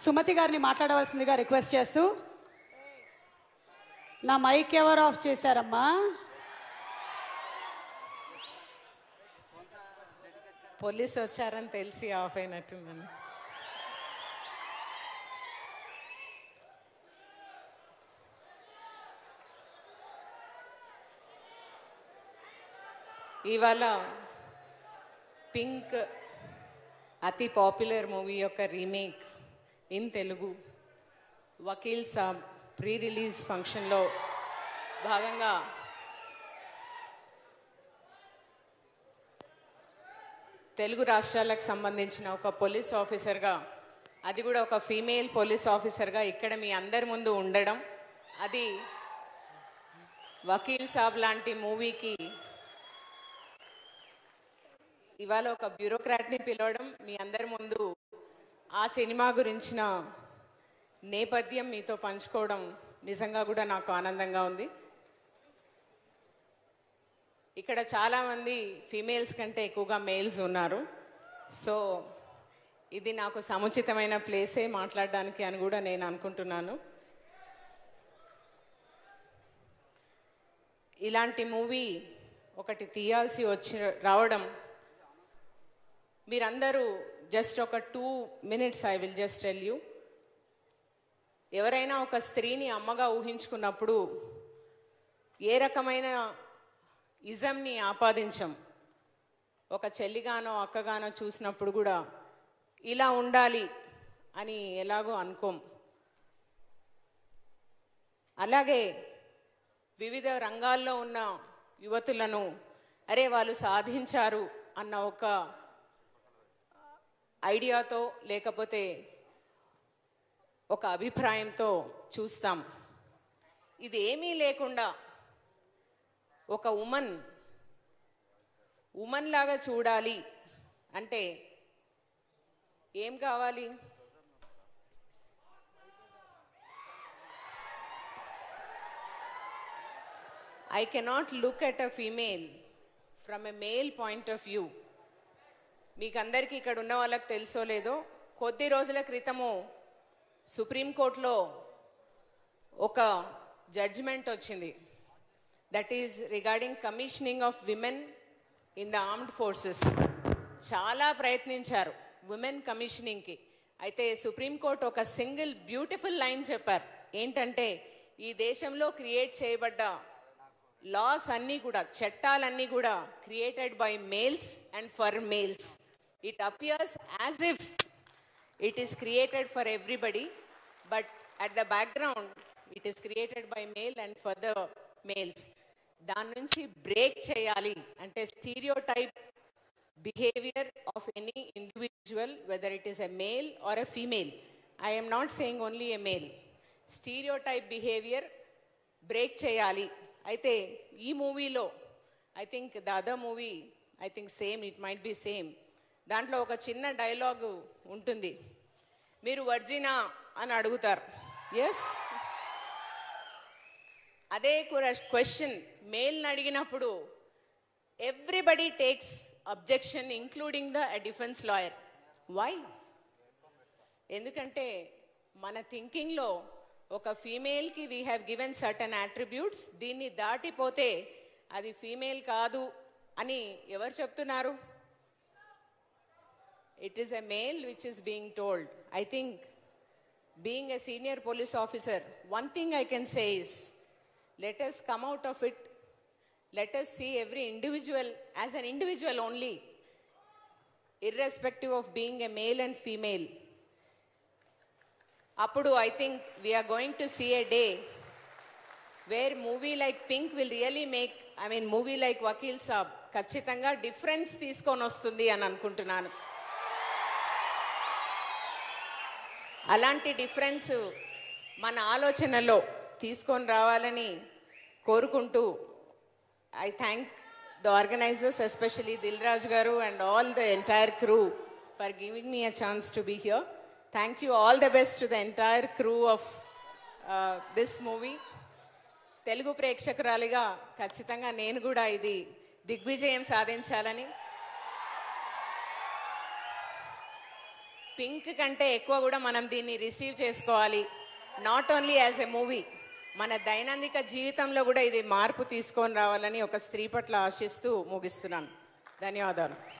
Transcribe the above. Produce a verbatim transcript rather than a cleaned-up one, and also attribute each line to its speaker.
Speaker 1: సుమతి గారిని మాట్లాడవలసిందిగా రిక్వెస్ట్ చేస్తూ. నా మైక్ ఎవరు ఆఫ్ చేశారమ్మా?
Speaker 2: పోలీసు వచ్చారని తెలిసి ఆఫ్ అయినట్టుందని. ఇవాళ పింక్ అతి పాపులర్ మూవీ యొక్క remake in Telugu Vakeel Saab pre release ఫంక్షన్లో భాగంగా తెలుగు రాష్ట్రాలకు సంబంధించిన ఒక పోలీస్ ఆఫీసర్గా, అది కూడా ఒక ఫీమేల్ పోలీస్ ఆఫీసర్గా ఇక్కడ మీ అందరి ముందు ఉండడం, అది వకీల్ సాబ్ లాంటి మూవీకి ఇవాళ ఒక బ్యూరోక్రాట్ని పిలవడం, మీ అందరి ముందు ఆ సినిమా గురించిన నేపథ్యం మీతో పంచుకోవడం నిజంగా కూడా నాకు ఆనందంగా ఉంది. ఇక్కడ చాలామంది ఫీమేల్స్ కంటే ఎక్కువగా మేల్స్ ఉన్నారు. సో ఇది నాకు సముచితమైన ప్లేసే మాట్లాడడానికి అని కూడా నేను అనుకుంటున్నాను. ఇలాంటి మూవీ ఒకటి తీయాల్సి వచ్చి రావడం, మీరందరూ జస్ట్ ఒక two minutes I will just tell you. ఎవరైనా ఒక స్త్రీని అమ్మగా ఊహించుకున్నప్పుడు ఏ రకమైన ఇజంని ఆపాదించం. ఒక చెల్లిగానో అక్కగానో చూసినప్పుడు కూడా ఇలా ఉండాలి అని ఎలాగో అనుకోం. అలాగే వివిధ రంగాల్లో ఉన్న యువతులను అరే వాళ్ళు సాధించారు అన్న ఒక ఐడియాతో లేకపోతే ఒక అభిప్రాయంతో చూస్తాం. ఇది ఏమీ లేకుండా ఒక ఉమన్ ఉమన్ లాగా చూడాలి అంటే ఏం కావాలి? I cannot look at a female from a male point of view. మీకు అందరికీ ఇక్కడ ఉన్న వాళ్ళకి తెలుసో లేదో, కొద్ది రోజుల క్రితము సుప్రీంకోర్టులో ఒక జడ్జిమెంట్ వచ్చింది. That is regarding commissioning of women in the armed forces. చాలా ప్రయత్నించారు విమెన్ కమిషనింగ్కి. అయితే సుప్రీంకోర్టు ఒక సింగిల్ బ్యూటిఫుల్ లైన్ చెప్పారు. ఏంటంటే ఈ దేశంలో క్రియేట్ చేయబడ్డ లాస్ అన్నీ కూడా, చట్టాలన్నీ కూడా created by males and for males. It appears as if it is created for everybody, but at the background it is created by male and for the males. దాని నుంచి బ్రేక్ చేయాలి అంటే stereotype behaviour of any individual, whether it is a male or a female. I am not saying only a male. Stereotype behaviour break చేయాలి. అయితే ఈ మూవీలో I think the other movie I think same, it might be same. దాంట్లో ఒక చిన్న dialogue ఉంటుంది, మీరు వర్జినా అని అడుగుతారు. ఎస్, అదే క్వశ్చన్ మేల్ని అడిగినప్పుడు everybody takes objection including the defence lawyer. Why? ఎందుకంటే మన థింకింగ్లో ఒక ఫీమేల్కి we have given certain attributes, దీన్ని దాటిపోతే అది ఫీమేల్ కాదు అని ఎవరు చెప్తున్నారు? It is a male which is being told. I think being a senior police officer, one thing I can say is, let us come out of it, let us see every individual as an individual only, irrespective of being a male and female. Appudu I think we are going to see a day where movie like Pink will really make, I mean movie like Vakil Saab ఖచ్చితంగా difference తీసుకొని వస్తుంది అని అనుకుంటున్నాను. అలాంటి difference మన ఆలోచనలో తీసుకొని రావాలని కోరుకుంటూ I thank the organisers, especially Dil Raju garu and all the entire crew for giving me a chance to be here. Thank you, all the best to the entire crew of this movie. Telugu ప్రేక్షకురాలిగా ఖచ్చితంగా నేను కూడా ఇది దిగ్విజయం సాధించాలని, పింక్ కంటే ఎక్కువ కూడా మనం దీన్ని రిసీవ్ చేసుకోవాలి. Not only as a movie, మన దైనందిక జీవితంలో కూడా ఇది మార్పు తీసుకొని రావాలని ఒక స్త్రీ పట్ల ఆశిస్తూ ముగిస్తున్నాను. ధన్యవాదాలు.